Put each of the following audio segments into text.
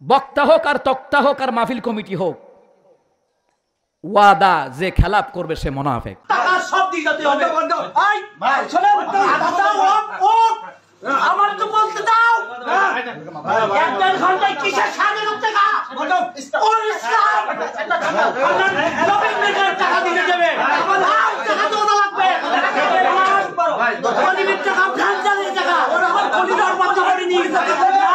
বক্তা হোক আর তক্তা হোক আর মাহফিল কমিটি হোক, ওয়াদা যে খেলাপ করবে সে মুনাফিক। টাকা সব দিয়ে যেতে হবে। এই শুনেন, আমার তো বলতে দাও, এক দেড় ঘন্টায় কিসের সামনে লোক টাকা টাকা দিতে যাবে, টাকা তো লাগবে, টাকা ফ্রান্সের টাকা আমার কলিজার বাচ্চা করে নিয়ে যাবে।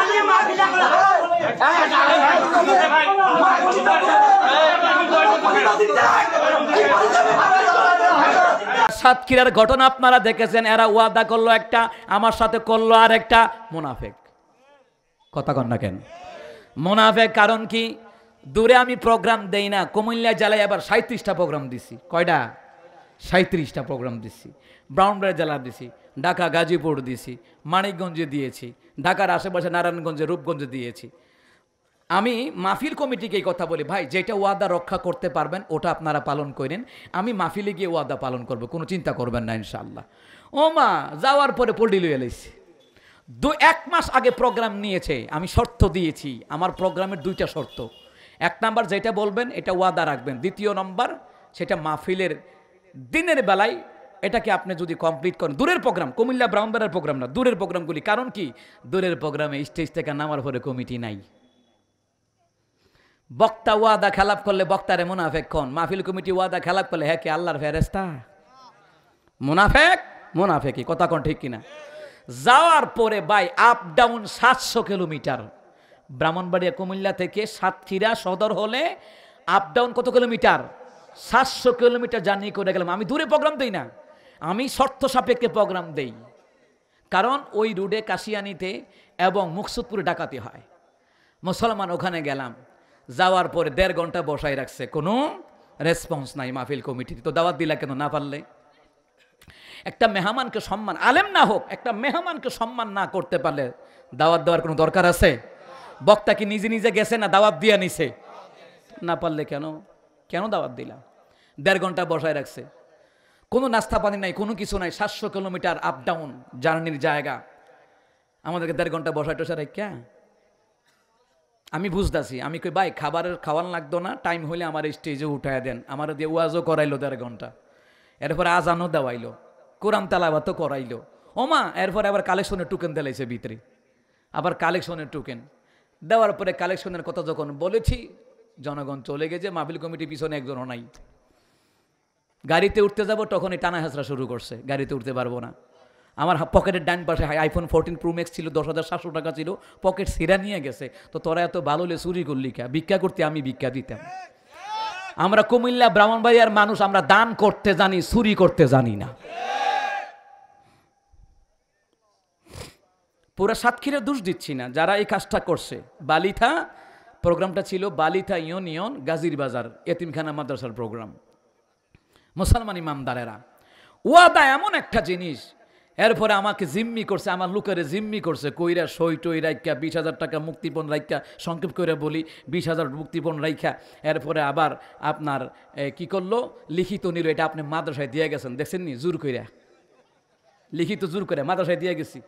সাতক্ষীরার ঘটনা আপনারা দেখেছেন, এরা ওয়াদা করলো একটা, আমার সাথে করলো আর একটা, মুনাফিক। কথা কন না কেন মুনাফিক? কারণ কি, দূরে আমি প্রোগ্রাম দেই না, কুমিল্লা জেলায় আবার 37টা প্রোগ্রাম দিছি। কয়টা? 37টা প্রোগ্রাম দিছি। ব্রাহ্মণবাড়িয়া জেলা দিছি, ঢাকা গাজীপুর দিছি, মানিকগঞ্জে দিয়েছি, ঢাকার আশেপাশে নারায়ণগঞ্জে, রূপগঞ্জে দিয়েছি। আমি মাহফিল কমিটিকে এই কথা বলি, ভাই যেটা ওয়াদা রক্ষা করতে পারবেন ওটা আপনারা পালন করেন, আমি মাহফিলে গিয়ে ওয়াদা পালন করব, কোনো চিন্তা করবেন না ইনশাআল্লাহ। ও মা, যাওয়ার পরে পল্লি লইয়া লাইছি। 1 মাস আগে প্রোগ্রাম নিয়েছে, আমি শর্ত দিয়েছি, আমার প্রোগ্রামের 2টা শর্ত। 1 নাম্বার যেটা বলবেন এটা ওয়াদা রাখবেন, 2 নম্বর সেটা মাহফিলের দিনের বেলায় এটাকে আপনি যদি কমপ্লিট করেন। দূরের প্রোগ্রাম, কুমিল্লা ব্রাহ্মণবাড়িয়ার প্রোগ্রাম না, দূরের প্রোগ্রামগুলি। কারণ কি, দূরের প্রোগ্রামে স্টেজ থেকে নামার পরে কমিটি নাই। বক্তা ওয়াদা খেলাপ করলে বক্তারে মুনাফিক কোন, মাহফিল কমিটি ওয়াদা খেলাপ করলে হ্যাঁ কি আল্লাহর ফেরেশতা? মুনাফিক মুনাফিকই। কথা কোন ঠিক কিনা? যাওয়ার পরে by up down 700 kilometre, Brahmanbaria Comilla থেকে সাতক্ষীরা সদর হলে আপ ডাউন কত কিলোমিটার? 700 কিলোমিটার জার্নি করে গেলাম। আমি দূরে প্রোগ্রাম দেই না, আমি শর্ত সাপেক্ষে প্রোগ্রাম দেই। কারণ ওই রুটে কাশিয়ানিতে এবং মুকসুদপুরে ডাকাতি হয়। মুসলমান ওখানে গেলাম, যাওয়ার পরে 1.5 ঘন্টা বসায় রাখছে, কোনো রেসপন্স নাই মাহফিল কমিটির। তো দাওয়াত দিলা কেন না পারলে? একটা মেহমানকে সম্মান, আলেম না হোক, একটা মেহমানকে সম্মান না করতে পারলে দাওয়াত দেওয়ার কোনো দরকার আছে? বক্তা কি নিজে নিজে গেছে না দাওয়াত দিয়ে নিছে? না পারলে কেন কেন দাওয়াত দিলা? 1.5 ঘন্টা বসায় রাখছে, কোনো নাস্তা পানি নাই, কোনো কিছু নাই, 700 কিলোমিটার আপ ডাউন জার্নির জায়গা, আমাদেরকে 1.5 ঘন্টা বসায় টসা রেখা। আমি বুঝতেছি, আমি কই ভাই খাওয়ান লাগতো না, টাইম হইলে আমার স্টেজে উঠায় দেন। আমার দিয়ে ওয়াজও করাইলো 1.5 ঘন্টা, এরপরে আজানও দেওয়াইলো, কোরআন তেলাওয়াতও করাইলো। ওমা, এরপরে আবার কালেকশনের টোকেন দিলাইছে ভিতরে, আবার কালেকশনের টোকেন দেওয়ার পরে কালেকশনের কথা যখন বলেছি, জনগণ চলে গেছে, মাহফিল কমিটির পিছনে একজনও নাই। গাড়িতে উঠতে যাব তখনই টানা হেঁচড়া শুরু করছে, গাড়িতে উঠতে পারবো না। আমার পকেটের ডান পাশে আইফোন 14 প্রো ম্যাক্স ছিল, 10,700 টাকা ছিল, পকেট সিরা নিয়ে গেছে। তো তোরা এত ভালো হলে চুরি করলি কা? ভিক্ষা করতে আমি ভিক্ষা দিতাম। আমরা কুমিল্লা ব্রাহ্মণবাড়িয়ার মানুষ, আমরা দান করতে জানি, চুরি করতে জানি না। পুরা সাতক্ষীরা দোষ দিচ্ছি না যারা এই কাজটা করছে। বালিথা প্রোগ্রামটা ছিল, বালিথা ইউনিয়ন গাজীর বাজার এতিমখানা মাদ্রাসার প্রোগ্রাম। মুসলমান ইমামদারেরা, ওয়াদা এমন একটা জিনিস, এরপরে আমাকে জিম্মি করছে, আমার লোকের জিম্মি করছে, কইরা সই টই রাইখা 20,000 টাকা মুক্তিপণ রাইখা, সংক্ষেপ করে বলি 20,000 মুক্তিপণ রাইখা, এরপরে আবার আপনার কি করলো, লিখিত নিল, এটা আপনি মাদ্রাসায় দিয়ে গেছেন, দেখছেন নি? জোর কইরা লিখিত, জোর করে মাদ্রাসায় দিয়ে গেছি।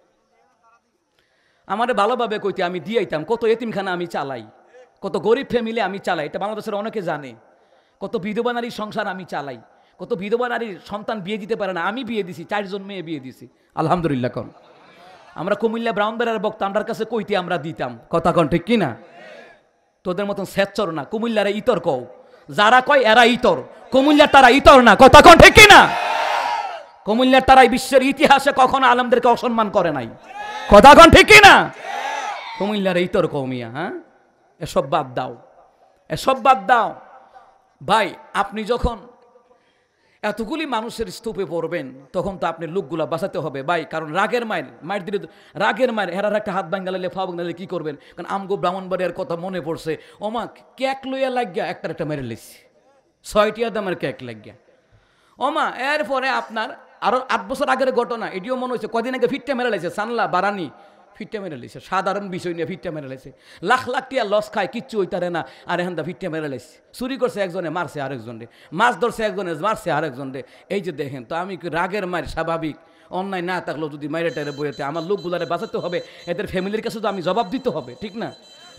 আমারে ভালোভাবে কইতে আমি দিয়াইতাম। কত এতিমখানা আমি চালাই, কত গরিব ফ্যামিলি আমি চালাই, এটা বাংলাদেশের অনেকে জানে। কত বিধবা নারীর সংসার আমি চালাই, কত বিধবা নারীর সন্তান বিয়ে দিতে পারে না, আমি বিয়ে দিছি, 4 জন মেয়ে বিয়ে দিছি, আলহামদুলিল্লাহ। কন আমরা কুমিল্লা ব্রাহ্মণবাড়িয়ার বক্তা, আমরার কাছে কইতে আমরা দিতাম। কথা কন ঠিক কিনা? তোদের মতন স্বেচ্ছর না, কুমিল্লারা ইতর কও, যারা কয় এরা ইতর, কুমিল্লার তারা ইতর না। কথা কন ঠিক কিনা? কুমিল্লার তারাই বিশ্বের ইতিহাসে কখনো আলেমদেরকে অসম্মান করে নাই। কথা কন ঠিক কিনা? কুমিল্লার ইতর কৌমিয়া। হ্যাঁ, এসব বাদ দাও, এসব বাদ দাও ভাই। আপনি যখন এতগুলি মানুষের স্তূপে পড়বেন তখন তো আপনি লোকগুলা বাঁচাতে হবে ভাই। কারণ রাগের মায়ের দিলে, রাগের মায়ের হেরার একটা হাত ভাঙ্গালে ফা ভাঙ্গালে কি করবেন? কারণ আমগো ব্রাহ্মণবাড়িয়ার কথা মনে পড়ছে, ওমা কেক লইয়া লাগিয়া একটা মেরে লেছি, 6টিয়া দামের কেক লাগিয়া। ওমা এরপরে আপনার আরো 8 বছর আগের ঘটনা, এটিও মনে হচ্ছে, কদিন আগে ফিটটা মেরে লেছে, সানলা বারানি ফিটটা মেরে লেছে, সাধারণ বিষয় নিয়ে ফিটটা মেরে লেছে, লাখ লাখ টিয়া লস খায়, কিচ্ছু হইতারে না, আর এখন ফিটটা মেরে লেছে। চুরি করছে একজনে, মারছে আরেকজনে, মাছ ধরছে একজনে, মারছে আরেকজনে। এই যে দেখেন তো, আমি রাগের মায়ের স্বাভাবিক, অন্যায় না থাকলেও যদি মাইরে টাইরে বইতে আমার লোকগুলারে বাঁচাতে হবে, এদের ফ্যামিলির কাছে তো আমি জবাব দিতে হবে, ঠিক না?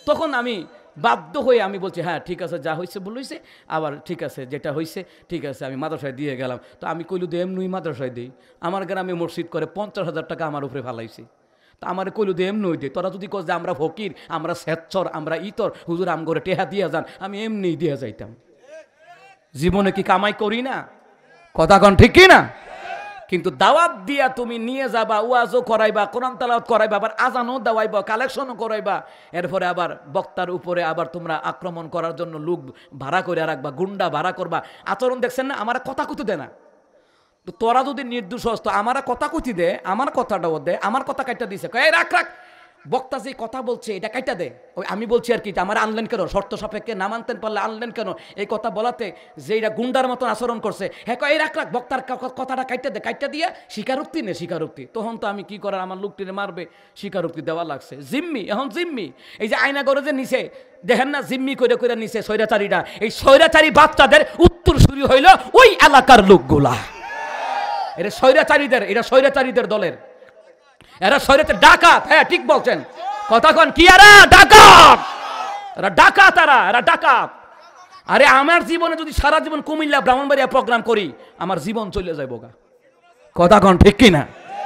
তখন আমি বাধ্য হয়ে আমি বলছি হ্যাঁ ঠিক আছে, যা হয়েছে বলেছে, আবার ঠিক আছে যেটা হয়েছে ঠিক আছে, আমি মাদ্রাসায় দিয়ে গেলাম। তো আমি কইলু দে এমনি মাদ্রাসায় দিই, আমার গ্রামে মসজিদ করে 50,000 টাকা আমার উপরে ফালাইছে। তা আমার কইলু দে এমনি দে, তোরা যদি কস যে আমরা ফকির, আমরা স্বেচ্ছর, আমরা ইতর, হুজুর আম করে টেহা দিয়ে যান, আমি এমনি দিয়ে যাইতাম। জীবনে কি কামাই করি না? কথা কন ঠিক কি না? কিন্তু দাওয়াত দিয়া তুমি নিয়ে যাবা, ওয়াজও করাইবা, কোরআন তেলাওয়াত করাইবা, আবার আজানও দেওয়াইবা, কালেকশনও করাইবা, এরপরে আবার বক্তার উপরে আবার তোমরা আক্রমণ করার জন্য লোক ভাড়া করে রাখবা, গুন্ডা ভাড়া করবা। আচরণ দেখছেন না? আমার কথা কুতু দে না। তো তোরা যদি নির্দোষ হস তো আমার কথা কুতি দে, আমার কথাটাও দে, আমার কথা কাইটা দিছে, কয় রাখ রাখ, বক্তা যে কথা বলছে এটা কাইটা দে। ওই আমি বলছি আর কি, আমার আনলেন কেন, শর্ত সাপেক্ষে না মানতেন পারলে আনলেন কেন, এই কথা বলাতে যে এটা গুন্ডার মতন আচরণ করছে, হ্যাঁ কয় রাখ রাখ, বক্তার কথাটা কাইটা দে, কাইটা দিয়ে স্বীকারোক্তি নে, স্বীকারোক্তি। তখন তো আমি কি করার, আমার লোকটিরে মারবে, স্বীকারোক্তি দেওয়া লাগছে। জিম্মি, এখন জিম্মি, এই যে আয়না করে যে নিছে দেখেন না, জিম্মি করে করে নিছে স্বৈরাচারীরা, এই স্বৈরাচারী বাচ্চাদের উত্তরসূরি হইল ওই এলাকার লোকগুলা। এটা স্বৈরাচারীদের, এটা স্বৈরাচারীদের দলের, এরা স্বৈরাচারী ডাকাত। হ্যাঁ ঠিক বলছেন, কথা কন কি, এরা ডাকাত, এরা ডাকাত, এরা ডাকাত। আরে আমার জীবনে যদি সারা জীবন কুমিল্লা ব্রাহ্মণবাড়িয়া প্রোগ্রাম করি, আমার জীবন চলে যাইব গা। কথা কন ঠিক কি না?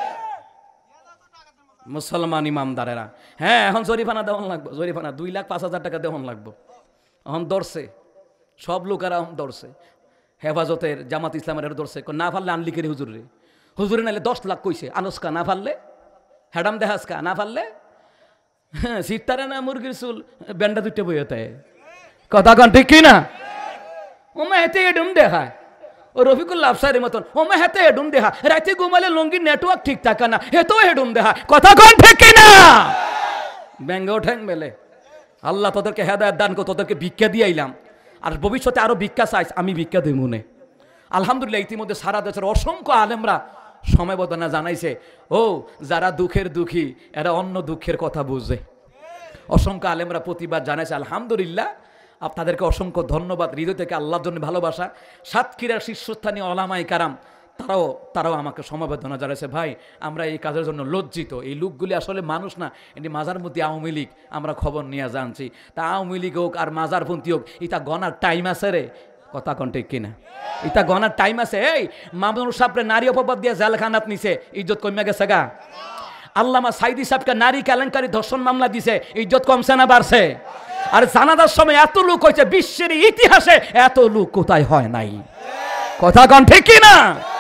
মুসলমান ইমামদারেরা, হ্যাঁ এখন জরিফানা দেওয়ান লাগবো, জরিফানা 2,05,000 টাকা দেওয়ান লাগবো। এখন দর্শে সব লোকেরা এখন দর্শে, হেফাজতের জামাত ইসলামের দর্শে, না পারলে আনলিকের হুজুরে, হুজুরে নাইলে 10 লাখ কইছে, আনস্কা না পারলে, হ্যাডাম দেহাসকা না পারলে, হ্যাঁ শীতারে না মুরগির চুল বেন্ডা দুইটা বইতে। কথা কন ঠিক কি না? ওমা হেতে এডুম দেখায়, ও রফিকুল্লাহ আফসারের মতন, ওমা হেতে এডুম দেখা, রাতে ঘুমালে লঙ্গির নেটওয়ার্ক ঠিক থাকে না, হেতেও হেডুম দেখা। কথা কন ঠিক কি না? ব্যাঙ্গেও ঠ্যাং মেলে। আল্লাহ তোদেরকে হেদায়েত দান করে তোদেরকে ভিক্ষা দিয়ে আইলাম, আর ভবিষ্যতে আরো ভিক্ষা চাইছ, আমি ভিক্ষা দেই মনে। আলহামদুলিল্লাহ ইতিমধ্যে সারা দেশের অসংখ্য আলেমরা সমবেদনা জানাইছে। ও যারা দুঃখের দুঃখী, এরা অন্য দুঃখের কথা বুঝে। অসংখ্য আলেমরা প্রতিবাদ জানাইছে, আলহামদুলিল্লাহ আপনাদেরকে অসংখ্য ধন্যবাদ, হৃদয় থেকে আল্লাহর জন্য ভালোবাসা। সাতক্ষীরার শীর্ষস্থানীয় ওলামায়ে কারাম তারাও আমাকে সমবেদনা জানাইছে। ভাই আমরা এই কাজের জন্য লজ্জিত, এই লোকগুলি আসলে মানুষ না, এটি মাজার মধ্যে আওয়ামী লীগ, আমরা খবর নিয়ে জানছি। তা আওয়ামী লীগ হোক আর মাজারপন্থী হোক, এটা গনার টাইম আছে রে। কথা কন ঠিক কিনা? এটা গনার টাইম আছে। এই মামুনুর সাহেবরে নারী অপবাদ দিয়ে জেলখানাত নিছে, ইজ্জত কমে গেছে গা। আল্লামা সাইদি সাহেবকে নারী কেলেঙ্কারি ধর্ষণ মামলা দিছে, ইজ্জত কমছে না বাড়ছে? আর জানাজার সময় এত লোক হয়েছে, বিশ্বের ইতিহাসে এত লোক কোথায় হয় নাই। কথা কন ঠিক কিনা?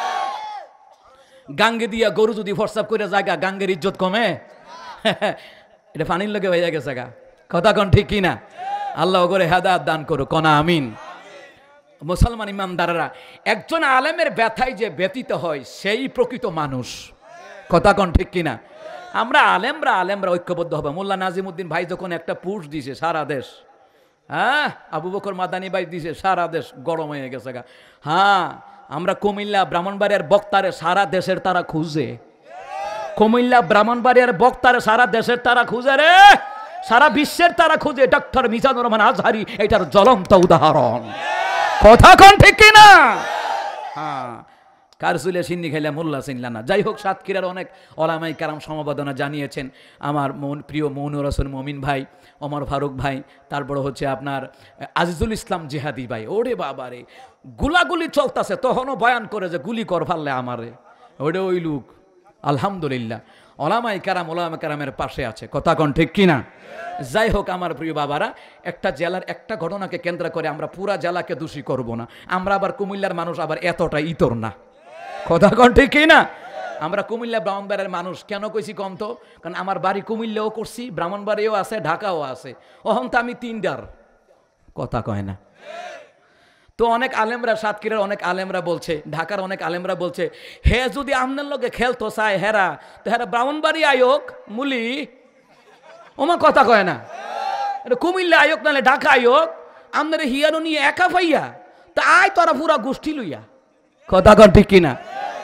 গাঙ্গে দিয়া গরু যদি ফরসাপ করে জায়গা, গাঙ্গের ইজ্জত কমে? এটা পানির লগে হয়ে গেছে গা। কথা কন ঠিক কিনা? আল্লাহ করে হেদায়েত দান করো, কনা আমিন। মুসলমান ইমামদারেরা, একজন আলেমের ব্যথায় যে ব্যতীত হয় সেই প্রকৃত মানুষ। কথা কন ঠিক কিনা? আমরা আলেমরা ঐক্যবদ্ধ হবে। মোল্লা নাজিমউদ্দিন ভাই যখন একটা পুশ দিছে সারা দেশ, হ্যাঁ আবু বকর মাদানী ভাই দিছে, সারা দেশ গরম হয়ে গেছে গা। হ্যাঁ আমরা কুমিল্লা ব্রাহ্মণবাড়িয়ার বক্তারে সারা দেশের তারা খুঁজে, কুমিল্লা ব্রাহ্মণবাড়িয়ার বক্তারে সারা দেশের তারা খুঁজে রে, সারা বিশ্বের তারা খুঁজে। ডক্টর মিজানুর রহমান আজহারি এটার জ্বলন্ত উদাহরণ। কথা কন ঠিক কিনা? হ্যাঁ কার চুলে সিন্নি খাইলে মোল্লা চিনলা না। যাই হোক, সাতক্ষীরার অনেক ওলামায়ে কেরাম সমবেদনা জানিয়েছেন। আমার প্রিয় মৌনুর হোসেন মমিন ভাই, ওমর ফারুক ভাই, তারপরে হচ্ছে আপনার আজিজুল ইসলাম জিহাদি ভাই। ওরে বাবারে, গুলাগুলি চলতেছে, তখনও বয়ান করে যে গুলি কর ফাললে আমারে, ওটা ওই লোক। আলহামদুলিল্লাহ ওলামায়ে কেরামের পাশে আছে। কথা কন ঠিক কিনা? যাই হোক আমার প্রিয় বাবারা, একটা জেলার একটা ঘটনাকে কেন্দ্র করে আমরা পুরা জেলাকে দোষী করব না। আমরা আবার কুমিল্লার মানুষ আবার এতটা ইতর না। কথা কন ঠিক কিনা? আমরা কুমিল্লা ব্রাহ্মণবাড়িয়ার মানুষ। কেন কইছি কম তো? কারণ আমার বাড়ি কুমিল্লাও করছি, ব্রাহ্মণবাড়িও আছে, ঢাকাও আছে। অহন তো আমি 3টার। কথা কয় না তো? অনেক আলেমরা, সাতক্ষীরার অনেক আলেমরা বলছে, ঢাকার অনেক আলেমরা বলছে, হে যদি আপনার লগে খেলতো চায় হেরা, তো হেরা ব্রাহ্মণবাড়ি আয়োগ মুলি। ওমা কথা কয় না? এটা কুমিল্লা আয়োগ নাহলে ঢাকা আয়োগ, আপনার হিয়ানো নিয়ে একা পাইয়া তা আয় তোরা পুরা গোষ্ঠী লইয়া। কথা কন ঠিক কিনা?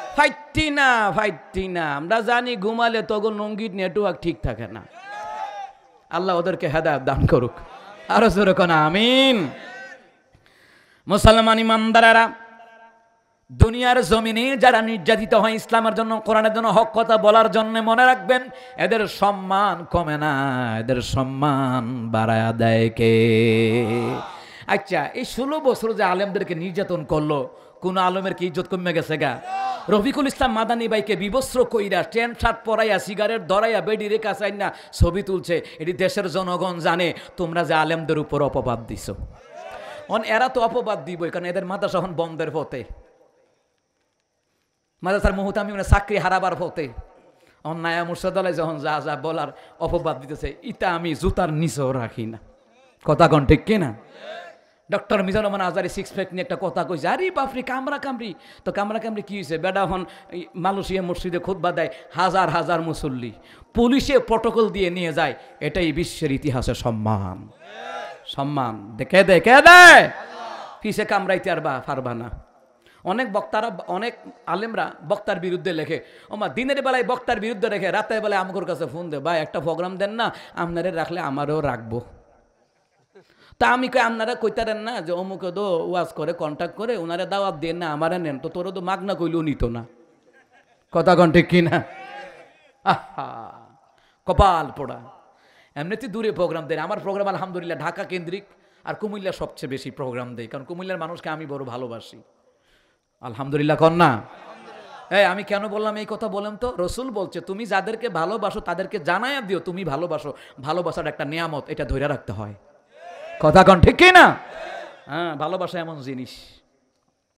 ফাইটি না, আমরা জানি ঘুমালে তখন লঙ্গির নেটওয়ার্ক ঠিক থাকে না। আল্লাহ ওদেরকে হেদায়েত দান করুক, আরো জোরে কোন আমিন। মুসলমান ইমানদারেরা, দুনিয়ার জমিনে যারা নির্যাতিত হয় ইসলামের জন্য, কোরআনের জন্য, হক কথা বলার জন্য, মনে রাখবেন এদের সম্মান কমে না, এদের সম্মান বাড়ায়া দেয় কে? আচ্ছা, এই 16 বছর যে আলেমদেরকে নির্যাতন করলো, কোন আলেমের কি ইজ্জত কমে গেছে গা? রফিকুল ইসলাম মাদানী ভাইকে বিবস্ত্র কইরা, ট্যান্ট শার্ট পরাইয়া, সিগারেট ধরাইয়া, বেডিরে কাছাই না ছবি তুলছে। এটি দেশের জনগণ জানে তোমরা যে আলেমদের উপর অপবাদ দিছো। এরা তো অপবাদ দিবই, কারণ এদের মাদ্রাসা এখন বন্ধের পথে, মাদ্রাসার মুহূর্তে চাকরি হারাবার পথে। অন্যায় মুর্শিদাবাদে যখন যা যা বলার অপবাদ দিতেছে, ইটা আমি জুতার নিচেও রাখি না। কথা কন ঠিক কিনা? Doctor Mizanur Rahman Azhari six pack নিয়ে একটা কথা কইছে, আরে বাপরে কামরা কামড়ি। তো কামরা কামড়ি কি হয়েছে? বেডা এখন মালয়েশিয়া মসজিদে খুতবা দেয়, হাজার হাজার মুসল্লি, পুলিশে প্রটোকল দিয়ে নিয়ে যায়। এটাই বিশ্বের ইতিহাসে সম্মান। সম্মান দেখে দেখে দেয়, পিছে কামড়াইতে আর পারবা না। অনেক বক্তারা, অনেক আলেমরা বক্তার বিরুদ্ধে লেখে, ওমা দিনের বেলায় বক্তার বিরুদ্ধে রেখে রাতের বেলায় আমাদের কাছে ফোন দে, ভাই একটা প্রোগ্রাম দেন না, আপনারে রাখলে আমারও রাখবো। তা আমি কই, আপনারা কইতারেন না যে অমুকে তো ওয়াজ করে, কন্ট্যাক্ট করে, ওনারা দাওয়াত দেন না, আমারে নেন। তো তোরা তো মাগনা কইলেও নিত না। কথা কন ঠিক কিনা? আহা, কপাল পোড়া। এমনিতে দূরে প্রোগ্রাম দেয়। আমার প্রোগ্রাম আলহামদুলিল্লাহ ঢাকা কেন্দ্রিক আর কুমিল্লা সবচেয়ে বেশি প্রোগ্রাম দেয়, কারণ কুমিল্লার মানুষকে আমি বড় ভালোবাসি। আলহামদুলিল্লাহ কন না? আমি কেন বললাম এই কথা বলেন তো? রসুল বলছে, তুমি যাদেরকে ভালোবাসো তাদেরকে জানায়া দিও তুমি ভালোবাসো। ভালোবাসার একটা নিয়ামত, এটা ধরে রাখতে হয়। কথা কন ঠিক কিনা? হ্যাঁ, ভালোবাসা এমন জিনিস।